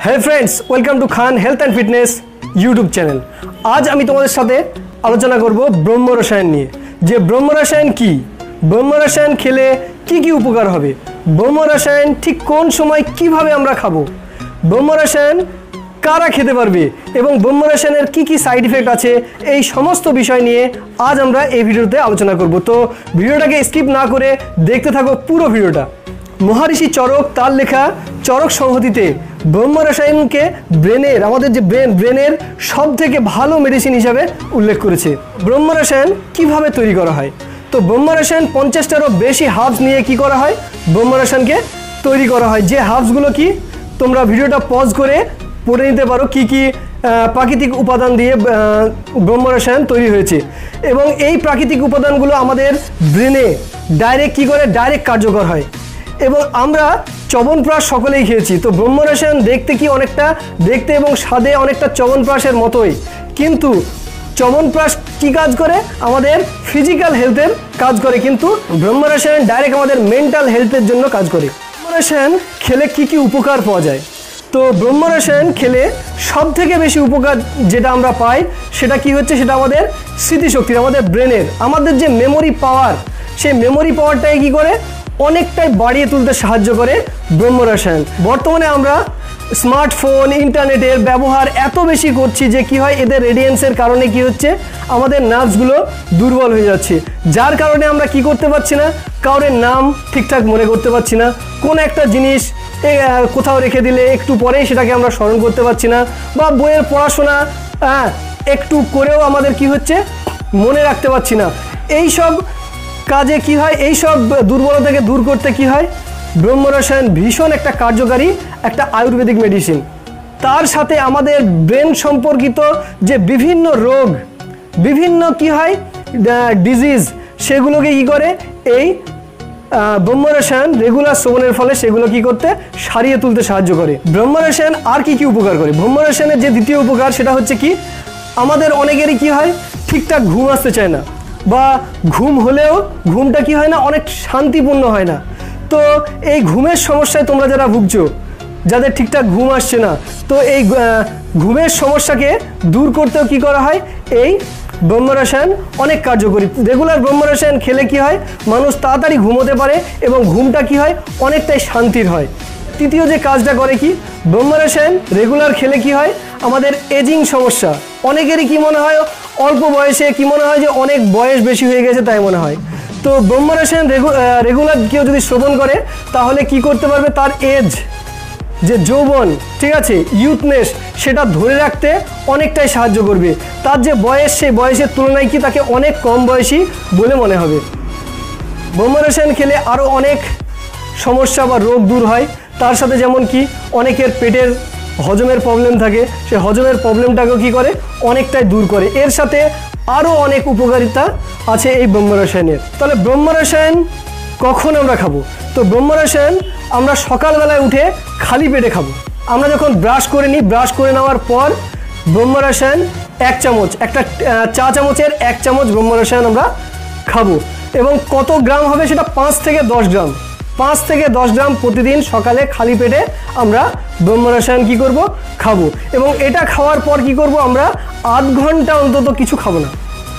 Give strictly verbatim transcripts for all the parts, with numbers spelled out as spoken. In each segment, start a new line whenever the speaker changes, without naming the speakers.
Hey friends welcome to Khan health and fitness YouTube channel. आज আমি তোমাদের সাথে আলোচনা করব ব্রহ্ম রসায়ন নিয়ে। যে ব্রহ্ম রসায়ন কি, ব্রহ্ম রসায়ন খেলে কি কি উপকার হবে, ব্রহ্ম রসায়ন ঠিক কোন সময় কিভাবে আমরা খাবো, ব্রহ্ম রসায়ন কারা খেতে পারবে এবং ব্রহ্ম রসায়নের কি কি সাইড ইফেক্ট আছে, এই সমস্ত বিষয় নিয়ে আজ আমরা এই ভিডিওতে আলোচনা করব। তো ভিডিওটাকে স্কিপ না করে দেখতে থাকো পুরো ভিডিওটা। মহারিষি চরক তার লেখা চরক সংহতিতে ব্রহ্ম রসায়নকে ব্রেনের আমাদের যে ব্রেন ব্রেনের সব থেকে ভালো মেডিসিন হিসাবে উল্লেখ করেছে। ব্রহ্ম রসায়ন কীভাবে তৈরি করা হয়, তো ব্রহ্ম রসায়ন পঞ্চাশটারও বেশি হার্বস নিয়ে কি করা হয়, ব্রহ্ম রসায়নকে তৈরি করা হয়। যে হার্বসগুলো কি তোমরা ভিডিওটা পজ করে পড়ে নিতে পারো কি কি প্রাকৃতিক উপাদান দিয়ে ব্রহ্ম রসায়ন তৈরি হয়েছে, এবং এই প্রাকৃতিক উপাদানগুলো আমাদের ব্রেনে ডাইরেক্ট কি করে ডাইরেক্ট কার্যকর হয়। এবং আমরা চবনপ্রাশ সকলেই খেয়েছি, তো ব্রহ্ম রসায়ন দেখতে কি অনেকটা দেখতে এবং স্বাদে অনেকটা চবনপ্রাশের মতোই, কিন্তু চবনপ্রাশ কি কাজ করে আমাদের ফিজিক্যাল হেলথের কাজ করে, কিন্তু ব্রহ্ম রসায়ন ডাইরেক্ট আমাদের মেন্টাল হেলথের জন্য কাজ করে। ব্রহ্ম রসায়ন খেলে কি কি উপকার পাওয়া যায়, তো ব্রহ্ম রসায়ন খেলে সব থেকে বেশি উপকার যেটা আমরা পাই সেটা কি হচ্ছে, সেটা আমাদের স্মৃতিশক্তির, আমাদের ব্রেনের আমাদের যে মেমোরি পাওয়ার, সেই মেমোরি পাওয়ারটাই কি করে অনেকটাই বাড়িয়ে তুলতে সাহায্য করে ব্রহ্ম রসায়ন। বর্তমানে আমরা স্মার্টফোন ইন্টারনেটের ব্যবহার এত বেশি করছি যে কি হয়, এদের রেডিয়েন্সের কারণে কি হচ্ছে আমাদের নার্ভসগুলো দুর্বল হয়ে যাচ্ছে, যার কারণে আমরা কি করতে পারছি না, কারোর নাম ঠিকঠাক মনে করতে পারছি না, কোন একটা জিনিস কোথাও রেখে দিলে একটু পরেই সেটাকে আমরা স্মরণ করতে পারছি না, বা বইয়ের পড়াশোনা হ্যাঁ একটু করেও আমাদের কি হচ্ছে মনে রাখতে পারছি না। এই সব কাজে কি হয়, এই সব দুর্বলতাকে দূর করতে কি হয়, ব্রহ্ম রসায়ন ভীষণ একটা কার্যকারী একটা আয়ুর্বেদিক মেডিসিন। তার সাথে আমাদের ব্রেন সম্পর্কিত যে বিভিন্ন রোগ, বিভিন্ন কি হয় ডিজিজ, সেগুলোকে কি করে এই ব্রহ্ম রসায়ন রেগুলার সেবনের ফলে সেগুলো কি করতে সারিয়ে তুলতে সাহায্য করে। ব্রহ্ম রসায়ন আর কি কি উপকার করে, ব্রহ্ম রসায়নের যে দ্বিতীয় উপকার সেটা হচ্ছে কি, আমাদের অনেকেরই কি হয় ঠিকঠাক ঘুম আসতে চায় না, বা ঘুম হলেও ঘুমটা কি হয় না অনেক শান্তিপূর্ণ হয় না। তো এই ঘুমের সমস্যায় তোমরা যারা ভুগছো, যাদের ঠিকঠাক ঘুম আসছে না, তো এই ঘুমের সমস্যাকে দূর করতেও কি করা হয়, এই ব্রহ্ম রসায়ন অনেক কার্যকরী। রেগুলার ব্রহ্ম রসায়ন খেলে কি হয়, মানুষ তাড়াতাড়ি ঘুমোতে পারে এবং ঘুমটা কি হয় অনেকটাই শান্তির হয়। তৃতীয় যে কাজটা করে কি, ব্রহ্ম রসায়ন রেগুলার খেলে কি হয়, আমাদের এজিং সমস্যা, অনেকেরই কি মনে হয় অল্প বয়সে কি মনে হয় যে অনেক বয়স বেশি হয়ে গেছে তাই মনে হয়। তো ব্রহ্ম রসায়ন রেগুলার কেউ যদি শ্রবণ করে তাহলে কি করতে পারবে, তার এজ যে যৌবন ঠিক আছে ইউথনেস সেটা ধরে রাখতে অনেকটাই সাহায্য করবে। তার যে বয়স সেই বয়সের তুলনায় কি তাকে অনেক কম বয়সী বলে মনে হবে। ব্রহ্ম রসায়ন খেলে আরও অনেক সমস্যা বা রোগ দূর হয়। তার সাথে যেমন কি অনেকের পেটের হজমের প্রবলেম থাকে, সে হজমের প্রবলেমটাকেও কী করে অনেকটাই দূর করে। এর সাথে আরও অনেক উপকারিতা আছে এই ব্রহ্ম রসায়নের। তাহলে ব্রহ্ম রসায়ন কখন আমরা খাবো, তো ব্রহ্ম রসায়ন আমরা সকালবেলায় উঠে খালি পেটে খাবো। আমরা যখন ব্রাশ করে নিই, ব্রাশ করে নেওয়ার পর ব্রহ্ম রসায়ন এক চামচ, একটা চা চামচের এক চামচ ব্রহ্ম রসায়ন আমরা খাবো। এবং কত গ্রাম হবে সেটা পাঁচ থেকে দশ গ্রাম পাঁচ থেকে দশ গ্রাম প্রতিদিন সকালে খালি পেটে আমরা ব্রহ্ম রসায়ন কী করবো খাবো। এবং এটা খাওয়ার পর কি করব, আমরা আধ ঘন্টা অন্তত কিছু খাবো না।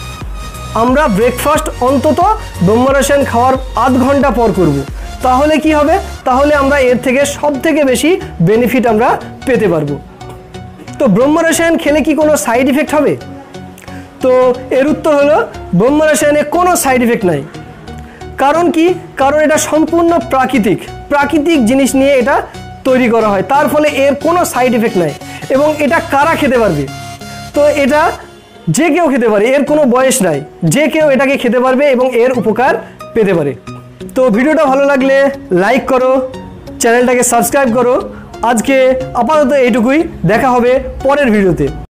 আমরা ব্রেকফাস্ট অন্তত ব্রহ্ম রসায়ন খাওয়ার আধ ঘন্টা পর করব। তাহলে কি হবে, তাহলে আমরা এর থেকে সব থেকে বেশি বেনিফিট আমরা পেতে পারবো। তো ব্রহ্ম রসায়ন খেলে কি কোনো সাইড ইফেক্ট হবে, তো এর উত্তর হলো ব্রহ্ম রসায়নে কোনো সাইড ইফেক্ট নাই। কারণ কি, কারণ এটা সম্পূর্ণ প্রাকৃতিক প্রাকৃতিক জিনিস নিয়ে এটা তৈরি করা হয়, তার ফলে এর কোনো সাইড ইফেক্ট নাই। এবং এটা কারা খেতে পারবে, তো এটা যে কেউ খেতে পারে, এর কোনো বয়স নাই, যে কেউ এটাকে খেতে পারবে এবং এর উপকার পেতে পারে। তো ভিডিওটা ভালো লাগলে লাইক করো, চ্যানেলটাকে সাবস্ক্রাইব করো। আজকে আপাতত এইটুকুই, দেখা হবে পরের ভিডিওতে।